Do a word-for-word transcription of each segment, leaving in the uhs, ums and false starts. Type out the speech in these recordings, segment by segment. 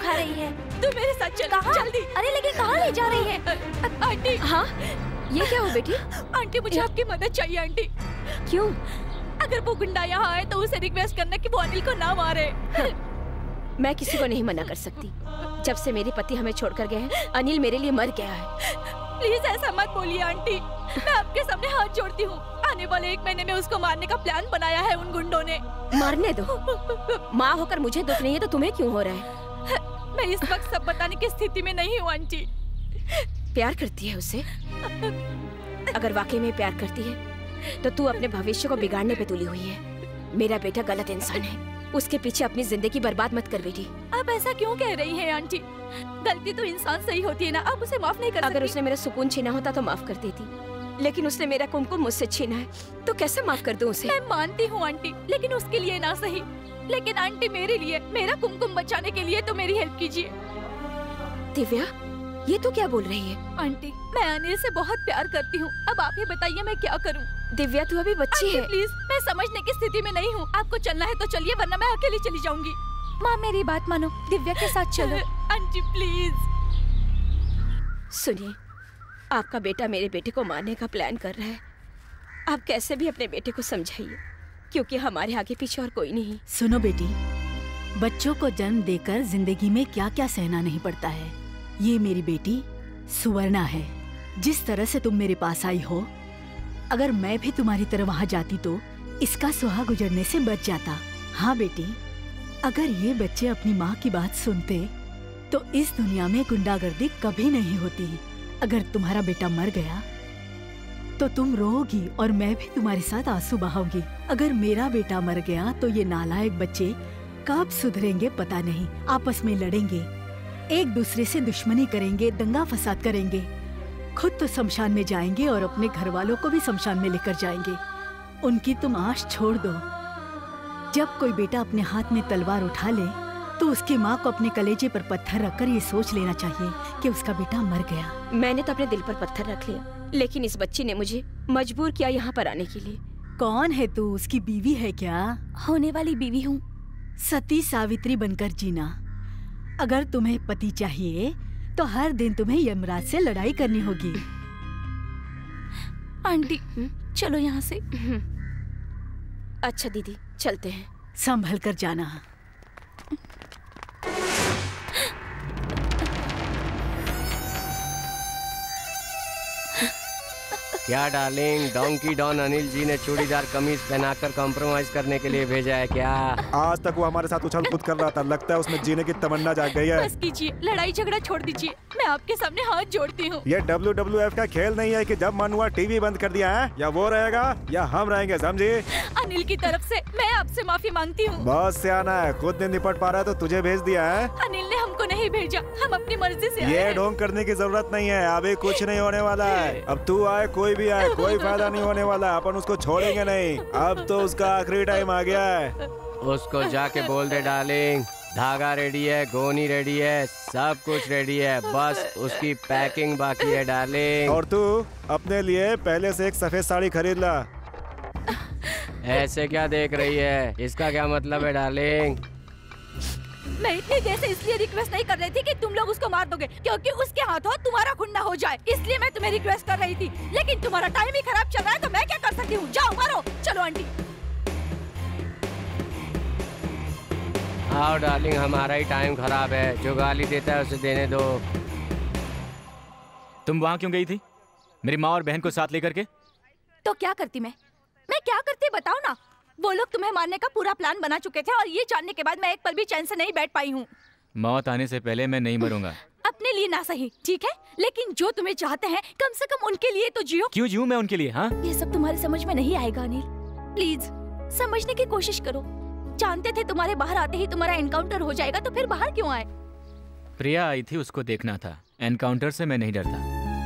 दिखा रही है। तू मेरे साथ चल। कहाँ? जल्दी। अरे लेकिन कहाँ ले जा रही है? आंटी। हाँ, ये क्या हो बेटी? आंटी मुझे आपकी मदद चाहिए आंटी। क्यों? अगर वो गुंडा यहाँ आए तो उसे रिक्वेस्ट करना कि वो अनिल को ना मारे। मैं किसी को नहीं मना कर सकती। जब से मेरे पति हमें छोड़कर गए हैं, अनिल मेरे लिए मर गया है। प्लीज ऐसा मत बोलिए आंटी, मैं आपके सामने हाथ जोड़ती हूँ। आने वाले एक महीने में उसको मारने का प्लान बनाया है उन गुंडों ने। मारने दो। माँ होकर मुझे दुख नहीं है तो तुम्हें क्यों हो रहा है? मैं इस वक्त सब बताने की स्थिति में नहीं हूँ आंटी। प्यार करती है उसे? अगर वाकई में प्यार करती है तो तू अपने भविष्य को बिगाड़ने पे तुली हुई है। मेरा बेटा गलत इंसान है, उसके पीछे अपनी जिंदगी बर्बाद मत कर बेटी। आप ऐसा क्यों कह रही हैं आंटी? गलती तो इंसान सही होती है ना, आप उसे माफ नहीं कर सकती। अगर उसने मेरा सुकून छीना होता तो माफ कर देती, लेकिन उसने मेरा कुमकुम मुझसे छीना है, तो कैसे माफ कर दूं उसे? मैं मानती हूँ आंटी, लेकिन उसके लिए ना सही। लेकिन आंटी मेरे लिए, मेरा कुमकुम बचाने के लिए तो मेरी हेल्प कीजिए। दिव्या, ये तो क्या बोल रही है? आंटी, मैं अनिल से बहुत प्यार करती हूँ। अब आप ही बताइए मैं क्या करूँ? दिव्या, तू अभी बच्ची है। प्लीज, मैं समझने की स्थिति में नहीं हूँ। आपको चलना है तो चलिए, वरना मैं अकेली चली जाऊंगी। माँ मेरी बात मानो, दिव्या के साथ चलो। Aunty please. सुनिए, आपका बेटा मेरे बेटे को मारने का प्लान कर रहा है। आप कैसे भी अपने बेटे को समझाइए, क्योंकि हमारे आगे पीछे और कोई नहीं। सुनो बेटी, बच्चों को जन्म देकर जिंदगी में क्या क्या सहना नहीं पड़ता है। ये मेरी बेटी सुवर्णा है। जिस तरह से तुम मेरे पास आई हो, अगर मैं भी तुम्हारी तरह वहाँ जाती तो इसका सुहा गुजरने से बच जाता। हाँ बेटी, अगर ये बच्चे अपनी माँ की बात सुनते तो इस दुनिया में गुंडागर्दी कभी नहीं होती। अगर तुम्हारा बेटा मर गया तो तुम रोओगी और मैं भी तुम्हारे साथ आंसू बहाऊंगी। अगर मेरा बेटा मर गया तो ये नालायक बच्चे कब सुधरेंगे पता नहीं। आपस में लड़ेंगे, एक दूसरे से दुश्मनी करेंगे, दंगा फसाद करेंगे, खुद तो शमशान में जाएंगे और अपने घर वालों को भी शमशान में लेकर जाएंगे। उनकी तुम आश छोड़ दो। जब कोई बेटा अपने हाथ में तलवार उठा ले तो उसकी माँ को अपने कलेजे पर पत्थर रखकर ये सोच लेना चाहिए कि उसका बेटा मर गया। मैंने तो अपने दिल पर पत्थर रख लिया, लेकिन इस बच्ची ने मुझे मजबूर किया यहाँ पर आने के लिए। कौन है तू? उसकी बीवी है क्या? होने वाली बीवी हूँ। सती सावित्री बनकर जीना। अगर तुम्हें पति चाहिए तो हर दिन तुम्हें यमराज से लड़ाई करनी होगी। आंटी चलो यहाँ से। अच्छा दीदी, चलते हैं। संभल कर जाना। क्या darling, donkey don Anil ji ने चूड़ीदार कमीज पहनाकर कॉम्प्रोमाइज करने के लिए भेजा है क्या? आज तक वो हमारे साथ उछल कूद कर रहा था, लगता है उसमें जीने की तमन्ना जाग गई है। बस कीजिए, लड़ाई झगड़ा छोड़ दीजिए, मैं आपके सामने हाथ जोड़ती हूँ। ये डब्ल्यू डब्ल्यू एफ का खेल नहीं है कि जब मन हुआ टीवी बंद कर दिया है। या वो रहेगा या हम रहेंगे, समझी? अनिल की तरफ से मैं आपसे माफी मांगती हूँ। बहुत सियाना है, खुद नहीं निपट पा रहा तो तुझे भेज दिया है। अनिल ने हमको नहीं भेजा, हम अपनी मर्जी से ये ढोंग करने की जरूरत नहीं है, अभी कुछ नहीं होने वाला है। अब तू आए कोई भी आए, कोई फायदा नहीं होने वाला, अपन उसको छोड़ेंगे नहीं। अब तो उसका आखिरी टाइम आ गया है। उसको जाके बोल दे डार्लिंग, धागा रेडी है, गोनी रेडी है, सब कुछ रेडी है, बस उसकी पैकिंग बाकी है डार्लिंग। और तू अपने लिए पहले से एक सफेद साड़ी खरीद ला। ऐसे क्या देख रही है, इसका क्या मतलब है डार्लिंग? मैं इतनी देर से इसलिए रिक्वेस्ट नहीं कर रही थी कि तुम लोग उसको मार दोगे, क्योंकि उसके हाथों तुम्हारा खून ना हो जाए, इसलिए मैं तुम्हें रिक्वेस्ट कर रही थी। लेकिन तुम्हारा टाइम ही खराब चल रहा है तो मैं क्या कर सकती हूँ? जाओ मारो। चलो आंटी। आओ डार्लिंग, हमारा ही टाइम खराब है, जो गाली देता है उसे देने दो। तुम वहाँ क्यों गई थी मेरी माँ और बहन को साथ लेकर के? तो क्या करती मैं मैं क्या करती बताओ ना। वो लोग तुम्हें मारने का पूरा प्लान बना चुके थे और ये जानने के बाद मैं एक पल भी चैन से नहीं बैठ पाई हूँ। मौत आने से पहले मैं नहीं मरूंगा। अपने लिए ना सही, ठीक है, लेकिन जो तुम्हें चाहते हैं कम से कम उनके लिए तो जियो। क्यों जीऊं मैं उनके लिए? हाँ, ये सब तुम्हारी समझ में नहीं आएगा अनिल, प्लीज समझने की कोशिश करो। जानते थे तुम्हारे बाहर आते ही तुम्हारा एनकाउंटर हो जाएगा, तो फिर बाहर क्यों आए? प्रिया आई थी, उसको देखना था। एनकाउंटर से मैं नहीं डरता।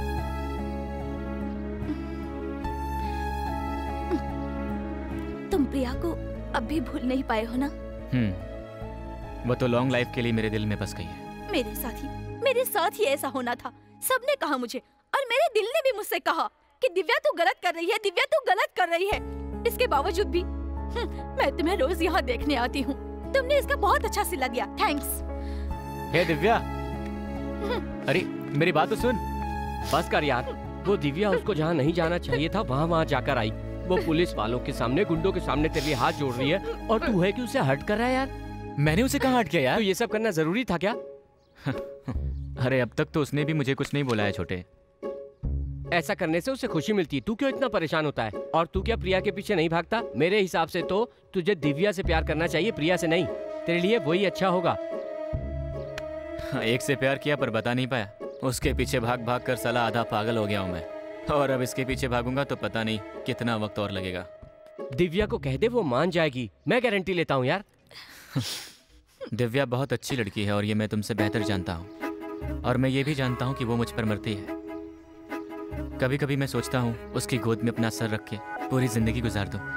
तुम प्रिया को अब भी भूल नहीं पाए हो ना? हम्म, वो तो लॉन्ग लाइफ के लिए मेरे दिल में बस गई है। मेरे साथ ही मेरे साथ ही ऐसा होना था। सबने कहा मुझे, और मेरे दिल ने भी मुझसे कहा कि दिव्या तू गलत कर रही है, दिव्या तू गलत कर रही है। इसके बावजूद भी मैं तुम्हें रोज यहाँ देखने आती हूँ। तुमने इसका बहुत अच्छा सिला दिया, थैंक्स। हे दिव्या, अरे मेरी बात तो सुन। बस कर यार, वो दिव्या उसको जहाँ नहीं जाना चाहिए था वहाँ वहाँ जाकर आई। वो पुलिस वालों के सामने, गुंडों के सामने तेरे लिए हाथ जोड़ रही है और तू है कि उसे हर्ट कर रहा है यार। मैंने उसे कहाँ हर्ट किया यार? तो ये सब करना जरूरी था क्या? अरे अब तक तो उसने भी मुझे कुछ नहीं बोला है छोटे। ऐसा करने से उसे खुशी मिलती है, तू क्यों इतना परेशान होता है? और तू क्या प्रिया के पीछे नहीं भागता? मेरे हिसाब से तो तुझे दिव्या से प्यार करना चाहिए, प्रिया से नहीं। तेरे लिए वही अच्छा होगा। एक से प्यार किया पर बता नहीं पाया। उसके पीछे भाग भाग कर साला आधा पागल हो गया हूँ मैं। और अब इसके पीछे भागूंगा तो पता नहीं कितना वक्त और लगेगा। दिव्या को कह दे, वो मान जाएगी, मैं गारंटी लेता हूँ यार। दिव्या बहुत अच्छी लड़की है और ये मैं तुमसे बेहतर जानता हूँ। और मैं ये भी जानता हूँ कि वो मुझ पर मरती है। कभी कभी मैं सोचता हूँ उसकी गोद में अपना सर रख के पूरी जिंदगी गुजार दूँ।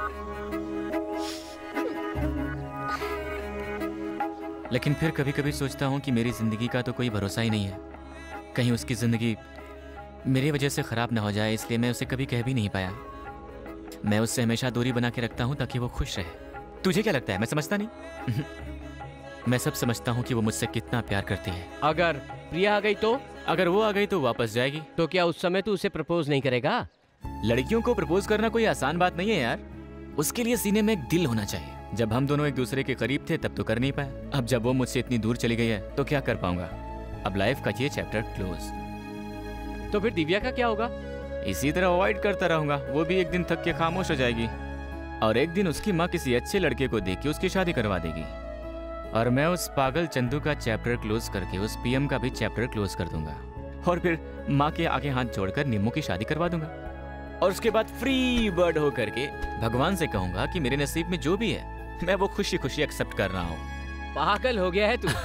लेकिन फिर कभी कभी सोचता हूँ कि मेरी जिंदगी का तो कोई भरोसा ही नहीं है। कहीं उसकी जिंदगी मेरी वजह से खराब ना हो जाए, इसलिए मैं उसे कभी कह भी नहीं पाया। मैं उससे हमेशा दूरी बना के रखता हूँ ताकि वो खुश रहे। तुझे क्या लगता है मैं समझता नहीं? मैं सब समझता हूँ कि वो मुझसे कितना प्यार करती है। अगर प्रिया आ गई तो? अगर वो आ गई तो वापस जाएगी। तो क्या उस समय तू उसे प्रपोज नहीं करेगा? लड़कियों को प्रपोज करना कोई आसान बात नहीं है यार। उसके लिए सीने में एक दिल होना चाहिए। जब हम दोनों एक दूसरे के करीब थे तब तो कर नहीं पाया। अब जब वो मुझसे इतनी दूर चली गई है तो क्या कर पाऊंगा। अब लाइफ का ये चैप्टर क्लोज। तो फिर दिव्या का क्या होगा? इसी तरह अवॉइड करता रहूंगा। वो भी एक दिन थक के खामोश हो जाएगी और एक दिन उसकी माँ किसी अच्छे लड़के को देख के उसकी शादी करवा देगी। और मैं उस पागल चंदू का चैप्टर क्लोज करके उस पीएम का भी चैप्टर क्लोज कर दूंगा। और फिर माँ के आगे हाथ जोड़कर निम्मू की शादी करवा दूंगा। और उसके बाद फ्री बर्ड हो करके भगवान से कहूंगा कि मेरे नसीब में जो भी है मैं वो खुशी खुशी एक्सेप्ट कर रहा हूँ। पागल हो गया है तू।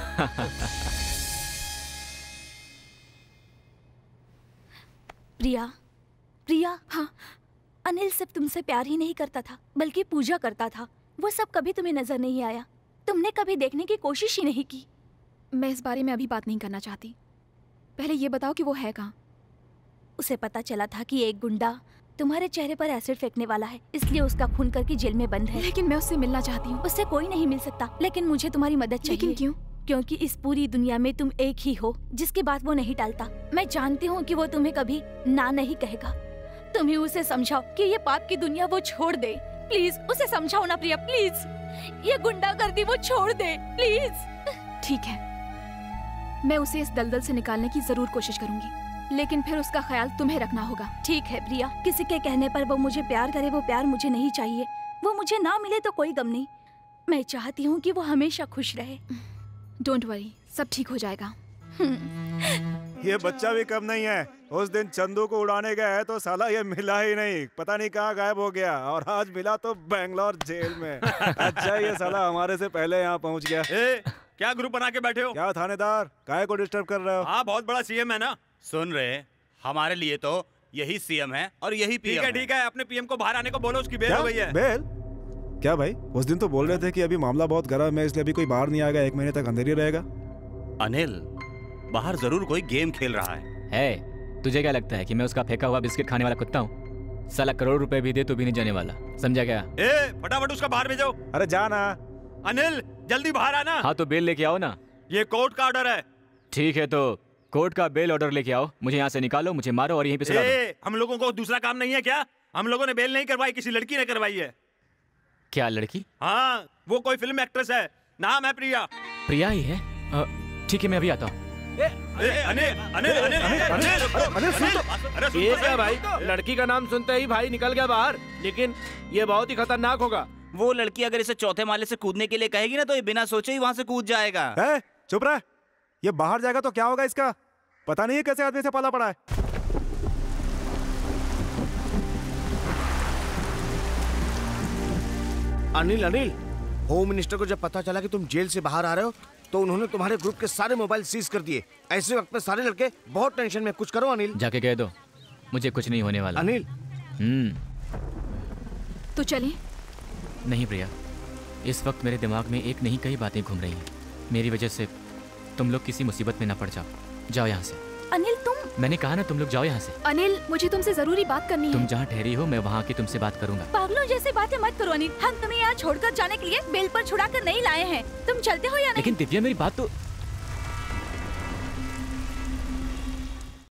प्रिया, प्रिया, हाँ, अनिल सिर्फ तुमसे प्यार ही नहीं करता था बल्कि पूजा करता था। वो सब कभी तुम्हें नजर नहीं आया। तुमने कभी देखने की कोशिश ही नहीं की। मैं इस बारे में अभी बात नहीं करना चाहती। पहले ये बताओ कि वो है कहाँ? उसे पता चला था कि एक गुंडा तुम्हारे चेहरे पर एसिड फेंकने वाला है, इसलिए उसका खून करके जेल में बंद है। लेकिन मैं उससे मिलना चाहती हूँ। उससे कोई नहीं मिल सकता, लेकिन मुझे तुम्हारी मदद चाहिए। लेकिन क्यों? क्योंकि इस पूरी दुनिया में तुम एक ही हो जिसकी बात वो नहीं टालता। मैं जानती हूँ कि वो तुम्हें कभी ना नहीं कहेगा। तुम ही उसे समझाओ कि ये पाप की दुनिया वो छोड़ दे। प्लीज उसे समझाओ ना प्रिया, प्लीज। ये गुंडागर्दी वो छोड़ दे, प्लीज। ठीक है, मैं उसे इस दलदल से निकालने की जरूर कोशिश करूंगी, लेकिन फिर उसका ख्याल तुम्हें रखना होगा। ठीक है प्रिया, किसी के कहने पर वो मुझे प्यार करे, वो प्यार मुझे नहीं चाहिए। वो मुझे ना मिले तो कोई गम नहीं। मैं चाहती हूँ कि वो हमेशा खुश रहे। डोंट वरी, सब ठीक हो जाएगा। ये बच्चा भी कम नहीं है। उस दिन चंदू को उड़ाने गया है तो साला ये मिला ही नहीं, पता नहीं कहाँ गायब हो गया। और आज मिला तो बेंगलोर जेल में। अच्छा ये साला हमारे से पहले यहाँ पहुँच गया। ए, क्या ग्रुप बना के बैठे हो? क्या थानेदार, काहे को डिस्टर्ब कर रहे हो? हाँ, बहुत बड़ा सीएम है ना। सुन रहे, हमारे लिए तो यही सीएम है और यही पीएम। ठीक है ठीक है, अपने पीएम को बाहर आने को बोलो, उसकी बेल हो गई है। बेल? क्या भाई, उस दिन तो बोल रहे थे कि अभी मामला बहुत गर्म है इसलिए अभी कोई बाहर नहीं आएगा, एक महीने तक अंदर ही रहेगा। अनिल, बाहर जरूर कोई गेम खेल रहा है। है, तुझे क्या लगता है कि मैं उसका फेंका हुआ बिस्किट खाने वाला कुत्ता हूँ? साला करोड़ रुपए भी दे तो भी नहीं जाने वाला, समझा क्या? ए, फटाफट उसका बाहर भेजो। अरे जाना। अनिल, जल्दी बाहर आना। हाँ तो बेल लेके आओ ना। ये कोर्ट का ऑर्डर है। ठीक है तो कोर्ट का बेल ऑर्डर लेके आओ, मुझे यहाँ से निकालो, मुझे मारो और यहीं पे सजा दो। हम लोगों को दूसरा काम नहीं है क्या? हम लोगों ने बेल नहीं करवाई, किसी लड़की ने करवाई है। क्या लड़की? हाँ, वो कोई फिल्म एक्ट्रेस है, नाम है प्रिया। प्रिया ही है? ठीक है मैं अभी आता हूँ। ये क्या भाई, लड़की का नाम सुनते ही भाई निकल गया बाहर, लेकिन ये बहुत ही खतरनाक होगा। वो लड़की अगर इसे चौथे माले से कूदने के लिए कहेगी ना तो ये बिना सोचे ही वहाँ से कूद जाएगा। है? चुप रह, ये बाहर जाएगा तो क्या होगा इसका? पता नहीं है कैसे आदमी से पाला पड़ा है। अनिल अनिल होम मिनिस्टर को जब पता चला कि तुम जेल से बाहर आ रहे हो तो उन्होंने तुम्हारे ग्रुप के सारे मोबाइल सीज कर दिए। ऐसे वक्त में सारे लड़के बहुत टेंशन में। कुछ करो अनिल। जाके कह दो मुझे कुछ नहीं होने वाला। अनिल हम्म तो चलें? नहीं प्रिया, इस वक्त मेरे दिमाग में एक नहीं कई बातें घूम रही हैं। मेरी वजह से तुम लोग किसी मुसीबत में ना पड़ जाओ। जाओ यहाँ से। अनिल तुम। मैंने कहा ना तुम लोग जाओ यहाँ से। अनिल, मुझे तुमसे जरूरी बात करनी है। तुम जहाँ ठहरी हो मैं वहाँ की तुमसे बात करूंगा। पागलों जैसी बातें मत करो अनिल। हम तुम्हें यहाँ छोड़कर जाने के लिए बेल पर छुड़ा कर नहीं लाए हैं। तुम चलते हो या नहीं? लेकिन दिव्या मेरी बात तो।